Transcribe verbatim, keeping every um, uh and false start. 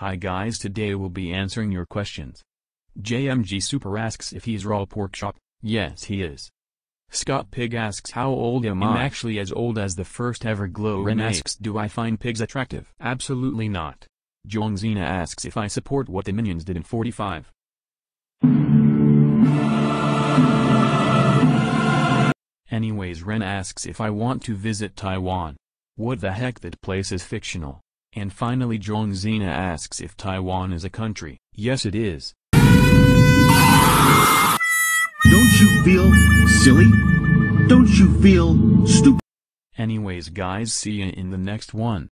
Hi guys, today we'll be answering your questions. J M G Super asks if he's raw pork chop. Yes he is. Scott Pig asks how old am I? I'm actually as old as the first ever glow Ren asks do I find pigs attractive? Absolutely not. Jongzina asks if I support what the Minions did in forty-five. Anyways, Ren asks if I want to visit Taiwan. What the heck, that place is fictional. And finally Jongzina asks if Taiwan is a country. Yes it is. Don't you feel silly? Don't you feel stupid? Anyways guys, see ya in the next one.